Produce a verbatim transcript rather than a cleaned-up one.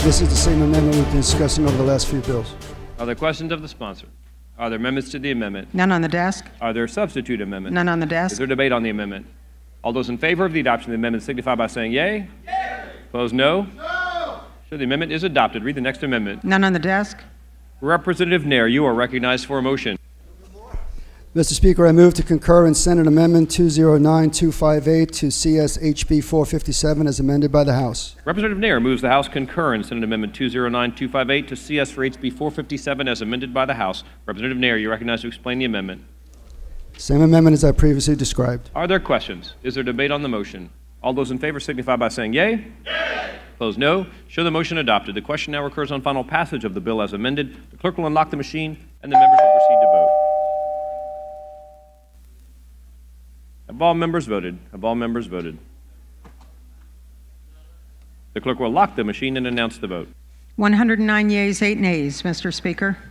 This is the same amendment we've been discussing over the last few bills. Are there questions of the sponsor? Are there amendments to the amendment? None on the desk. Are there substitute amendments? None on the Is desk. there debate on the amendment? All those in favor of the adoption of the amendment signify by saying yea. Yea. Opposed, no. No. So the amendment is adopted. Read the next amendment. None on the desk. Representative Nair, you are recognized for a motion. Mister Speaker, I move to concur in Senate Amendment two zero nine two five eight to C S H B four fifty-seven as amended by the House. Representative Nair moves the House concur in Senate Amendment two zero nine two five eight to C S for H B four fifty-seven as amended by the House. Representative Nair, you're recognized to explain the amendment. Same amendment as I previously described. Are there questions? Is there debate on the motion? All those in favor signify by saying yea. Yea. Opposed, no. Show the motion adopted. The question now recurs on final passage of the bill as amended. The clerk will unlock the machine, and the members will proceed to vote. Have all members voted? Have all members voted? The clerk will lock the machine and announce the vote. one hundred nine yeas, eight nays, Mister Speaker.